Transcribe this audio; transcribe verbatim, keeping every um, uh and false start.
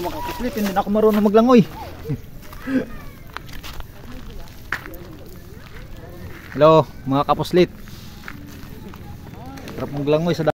mga kapuslit, hindi na ako marunong maglangoy. Hello mga kapuslit, sarap maglangoy sa